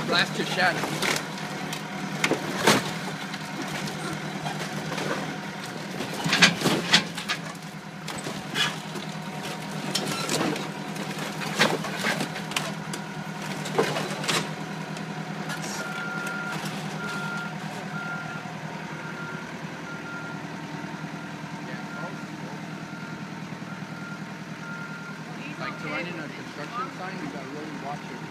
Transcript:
glass just shattered. Like to run in a construction sign, you gotta really watch it.